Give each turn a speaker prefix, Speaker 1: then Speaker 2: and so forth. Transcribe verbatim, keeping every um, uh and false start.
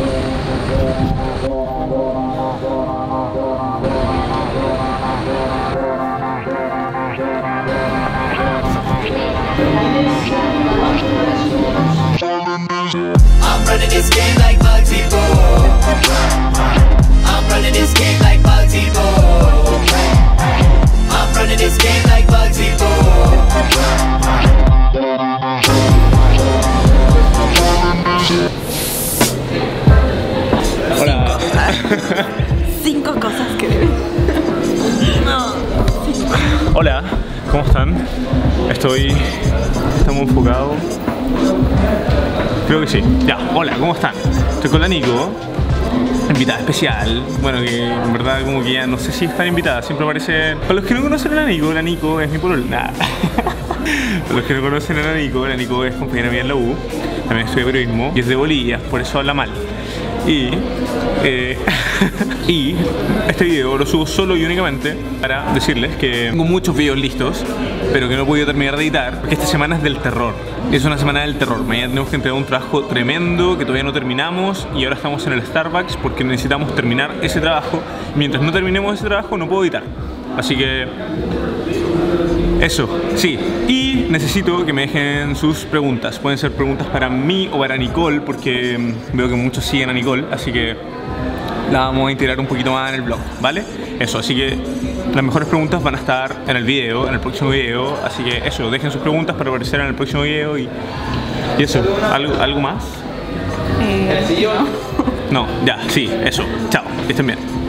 Speaker 1: I'm running this game like Bugsy Boo. I'm running this game like Bugsy Boo. I'm running this game like Bugsy Boo.
Speaker 2: Hola.
Speaker 3: Cinco cosas que deben. No.
Speaker 2: Hola, ¿cómo están? Estoy... Estamos enfocados. Creo que sí. Ya, hola, ¿cómo están? Estoy con la Nico, invitada especial. Bueno, que en verdad como que ya no sé si están invitadas. Siempre aparece... Para los que no conocen a la Nico, la Nico es mi polola. Nah. Para los que no conocen a la Nico, la Nico es compañera mía en la U. También estudia periodismo y es de Bolivia, por eso habla mal. Y, eh, y este video lo subo solo y únicamente para decirles que tengo muchos videos listos, pero que no he podido terminar de editar, porque esta semana es del terror. Es una semana del terror. Mañana tenemos que entregar un trabajo tremendo que todavía no terminamos y ahora estamos en el Starbucks porque necesitamos terminar ese trabajo. Mientras no terminemos ese trabajo no puedo editar. Así que... eso, sí. Y necesito que me dejen sus preguntas. Pueden ser preguntas para mí o para Nicole, porque veo que muchos siguen a Nicole, así que la vamos a integrar un poquito más en el blog, ¿vale? Eso, así que las mejores preguntas van a estar en el video, en el próximo video. Así que eso, dejen sus preguntas para aparecer en el próximo video y, y eso. ¿Algo, ¿Algo más?
Speaker 3: Eh,
Speaker 2: No, ya, sí, eso. Chao, que estén bien.